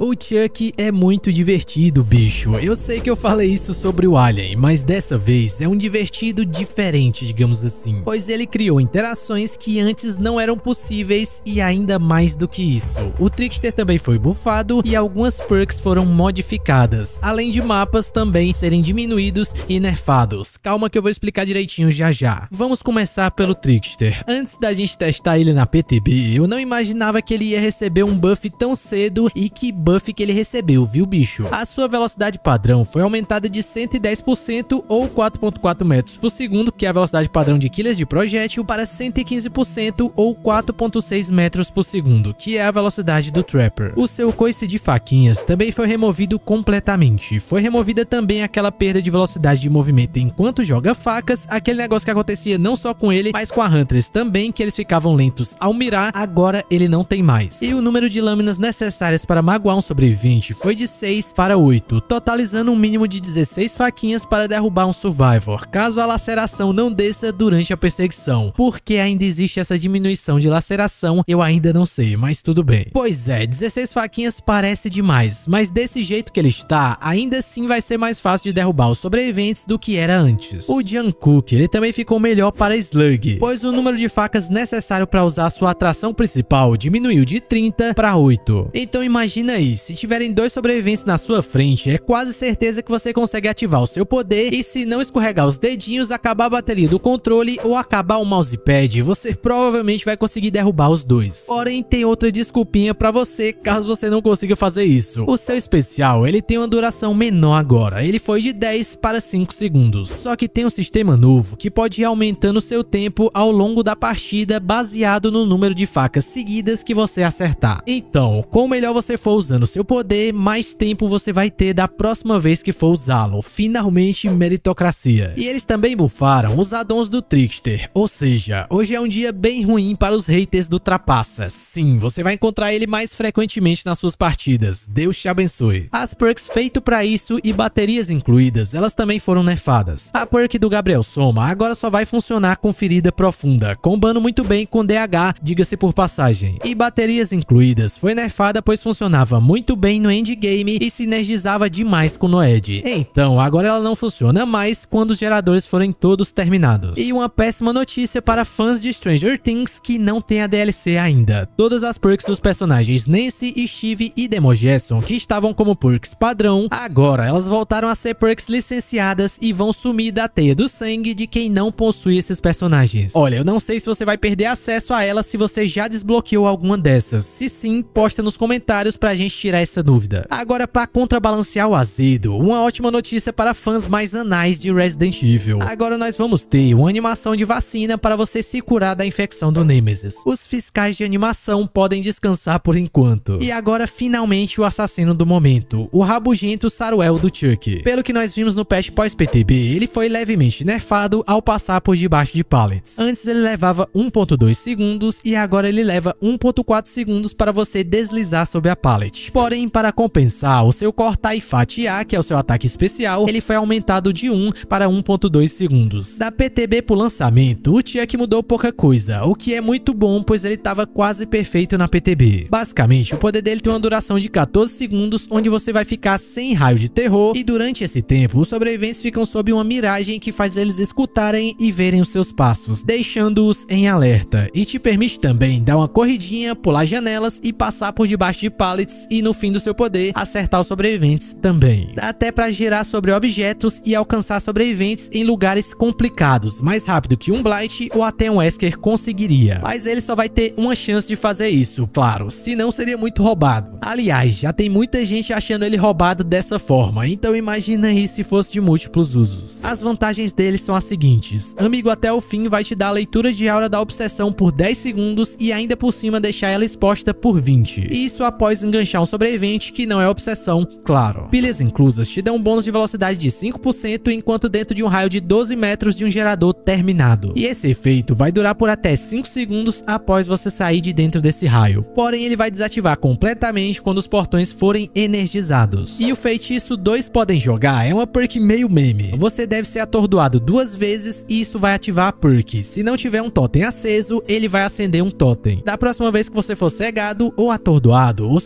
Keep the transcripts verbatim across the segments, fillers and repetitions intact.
O Chuck é muito divertido, bicho. Eu sei que eu falei isso sobre o Alien, mas dessa vez é um divertido diferente, digamos assim, pois ele criou interações que antes não eram possíveis e ainda mais do que isso. O Trickster também foi buffado e algumas perks foram modificadas, além de mapas também serem diminuídos e nerfados. Calma que eu vou explicar direitinho já já. Vamos começar pelo Trickster. Antes da gente testar ele na P T B, eu não imaginava que ele ia receber um buff tão cedo e que buff que ele recebeu, viu, bicho? A sua velocidade padrão foi aumentada de cento e dez por cento ou quatro ponto quatro metros por segundo, que é a velocidade padrão de killers de projétil, para cento e quinze por cento ou quatro ponto seis metros por segundo, que é a velocidade do Trapper. O seu coice de faquinhas também foi removido completamente. Foi removida também aquela perda de velocidade de movimento enquanto joga facas, aquele negócio que acontecia não só com ele, mas com a Huntress também, que eles ficavam lentos ao mirar, agora ele não tem mais. E o número de lâminas necessárias para magoar um sobrevivente foi de seis para oito, totalizando um mínimo de dezesseis faquinhas para derrubar um Survivor, caso a laceração não desça durante a perseguição. Por que ainda existe essa diminuição de laceração, eu ainda não sei, mas tudo bem. Pois é, dezesseis faquinhas parece demais, mas desse jeito que ele está, ainda assim vai ser mais fácil de derrubar os sobreviventes do que era antes. O Jungkook, ele também ficou melhor para Slug, pois o número de facas necessário para usar sua atração principal diminuiu de trinta para oito. Então imagina aí, se tiverem dois sobreviventes na sua frente, é quase certeza que você consegue ativar o seu poder e, se não escorregar os dedinhos, acabar a bateria do controle ou acabar o mousepad, você provavelmente vai conseguir derrubar os dois. Porém, tem outra desculpinha para você caso você não consiga fazer isso. O seu especial, ele tem uma duração menor agora, ele foi de dez para cinco segundos. Só que tem um sistema novo que pode ir aumentando seu tempo ao longo da partida baseado no número de facas seguidas que você acertar. Então, quanto melhor você for usando seu poder, mais tempo você vai ter da próxima vez que for usá-lo. Finalmente, meritocracia. E eles também buffaram os addons do Trickster, ou seja, hoje é um dia bem ruim para os haters do Trapaça. Sim, você vai encontrar ele mais frequentemente nas suas partidas. Deus te abençoe. As perks feitas para isso e baterias incluídas, elas também foram nerfadas. A perk do Gabriel Soma agora só vai funcionar com ferida profunda, combando muito bem com D H, diga-se por passagem. E baterias incluídas foi nerfada pois funcionava muito bem no endgame e sinergizava demais com Noed. Então, agora ela não funciona mais quando os geradores forem todos terminados. E uma péssima notícia para fãs de Stranger Things que não tem a D L C ainda. Todas as perks dos personagens Nancy, Steve e Demogesson, que estavam como perks padrão, agora elas voltaram a ser perks licenciadas e vão sumir da teia do sangue de quem não possui esses personagens. Olha, eu não sei se você vai perder acesso a elas se você já desbloqueou alguma dessas. Se sim, posta nos comentários pra gente tirar essa dúvida. Agora, para contrabalancear o azedo, uma ótima notícia para fãs mais anais de Resident Evil. Agora nós vamos ter uma animação de vacina para você se curar da infecção do Nemesis. Os fiscais de animação podem descansar por enquanto. E agora, finalmente, o assassino do momento, o rabugento Saruel do Chuck. Pelo que nós vimos no patch pós-P T B, ele foi levemente nerfado ao passar por debaixo de pallets. Antes ele levava um ponto dois segundos e agora ele leva um ponto quatro segundos para você deslizar sobre a pallet. Porém, para compensar, o seu cortar e fatiar, que é o seu ataque especial, ele foi aumentado de um para um ponto dois segundos. Da P T B pro lançamento, o Chuck mudou pouca coisa, o que é muito bom, pois ele estava quase perfeito na P T B. Basicamente, o poder dele tem uma duração de quatorze segundos, onde você vai ficar sem raio de terror, e durante esse tempo, os sobreviventes ficam sob uma miragem que faz eles escutarem e verem os seus passos, deixando-os em alerta, e te permite também dar uma corridinha, pular janelas e passar por debaixo de pallets e, no fim do seu poder, acertar os sobreviventes também. Dá até para girar sobre objetos e alcançar sobreviventes em lugares complicados, mais rápido que um Blight ou até um Wesker conseguiria. Mas ele só vai ter uma chance de fazer isso, claro, senão seria muito roubado. Aliás, já tem muita gente achando ele roubado dessa forma, então imagina aí se fosse de múltiplos usos. As vantagens dele são as seguintes: Amigo até o fim vai te dar a leitura de aura da obsessão por dez segundos e ainda por cima deixar ela exposta por vinte. Isso após enganchar um sobrevivente que não é obsessão, claro. Pilhas inclusas te dão um bônus de velocidade de cinco por cento enquanto dentro de um raio de doze metros de um gerador terminado. E esse efeito vai durar por até cinco segundos após você sair de dentro desse raio. Porém, ele vai desativar completamente quando os portões forem energizados. E o feitiço dois podem jogar é uma perk meio meme. Você deve ser atordoado duas vezes e isso vai ativar a perk. Se não tiver um totem aceso, ele vai acender um totem. Da próxima vez que você for cegado ou atordoado, o sobrevivente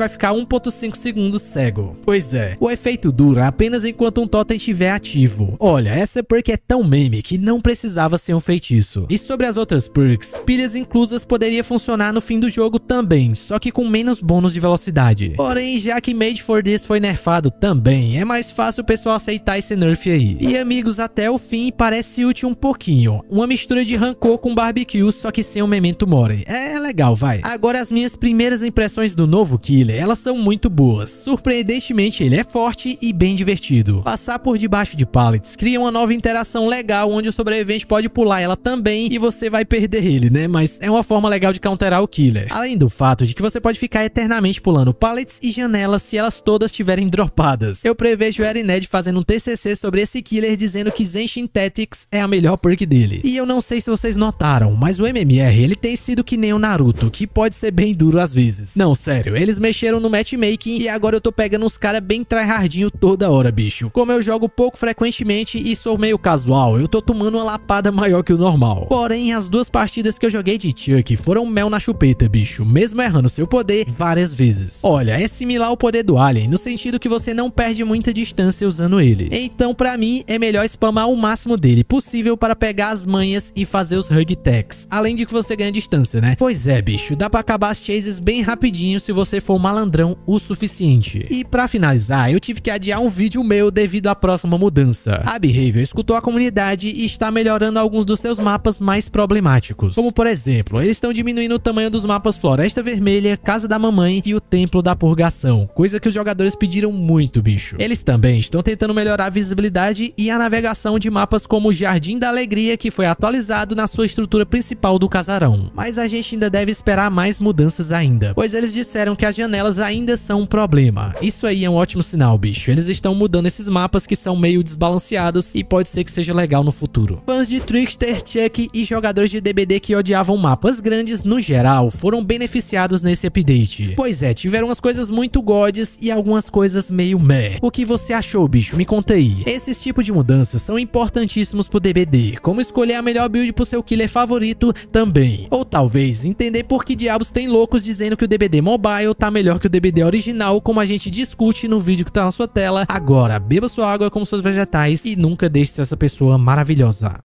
vai ficar um ponto cinco segundos cego. Pois é, o efeito dura apenas enquanto um totem estiver ativo. Olha, essa perk é tão meme que não precisava ser um feitiço. E sobre as outras perks, pilhas inclusas poderia funcionar no fim do jogo também, só que com menos bônus de velocidade. Porém, já que Made for This foi nerfado também, é mais fácil o pessoal aceitar esse nerf aí. E amigos, até o fim parece útil um pouquinho. Uma mistura de rancor com barbecue, só que sem o Memento Mori. É legal, vai. Agora as minhas primeiras impressões do novo Killer, elas são muito boas. Surpreendentemente, ele é forte e bem divertido. Passar por debaixo de pallets cria uma nova interação legal, onde o sobrevivente pode pular ela também e você vai perder ele, né? Mas é uma forma legal de counterar o Killer. Além do fato de que você pode ficar eternamente pulando pallets e janelas se elas todas estiverem dropadas. Eu prevejo o Erined fazendo um T C C sobre esse Killer dizendo que Zenshin Tactics é a melhor perk dele. E eu não sei se vocês notaram, mas o M M R ele tem sido que nem o Naruto, que pode ser bem duro às vezes. Não, sério, eles mexeram no matchmaking e agora eu tô pegando uns caras bem tryhardinho toda hora, bicho. Como eu jogo pouco frequentemente e sou meio casual, eu tô tomando uma lapada maior que o normal. Porém, as duas partidas que eu joguei de Chuck foram mel na chupeta, bicho, mesmo errando seu poder várias vezes. Olha, é similar ao poder do Alien, no sentido que você não perde muita distância usando ele. Então, pra mim, é melhor spamar o máximo dele possível para pegar as manhas e fazer os hug attacks, além de que você ganha distância, né? Pois é, bicho, dá pra acabar as chases bem rapidinho se você for malandrão o suficiente. E pra finalizar, eu tive que adiar um vídeo meu devido à próxima mudança. A Behavior escutou a comunidade e está melhorando alguns dos seus mapas mais problemáticos. Como por exemplo, eles estão diminuindo o tamanho dos mapas Floresta Vermelha, Casa da Mamãe e o Templo da Purgação, coisa que os jogadores pediram muito, bicho. Eles também estão tentando melhorar a visibilidade e a navegação de mapas como o Jardim da Alegria, que foi atualizado na sua estrutura principal do casarão. Mas a gente ainda deve esperar mais mudanças ainda, pois eles disseram que as janelas ainda são um problema. Isso aí é um ótimo sinal, bicho. Eles estão mudando esses mapas que são meio desbalanceados e pode ser que seja legal no futuro. Fãs de Trickster, Chuck e jogadores de D B D que odiavam mapas grandes no geral foram beneficiados nesse update. Pois é, tiveram umas coisas muito gods e algumas coisas meio meh. O que você achou, bicho? Me conta aí. Esses tipos de mudanças são importantíssimos pro D B D, como escolher a melhor build pro seu killer favorito também. Ou talvez entender por que diabos tem loucos dizendo que o D B D Mobile tá melhor que o D B D original, como a gente discute no vídeo que tá na sua tela. Agora, beba sua água como seus vegetais e nunca deixe de ser essa pessoa maravilhosa.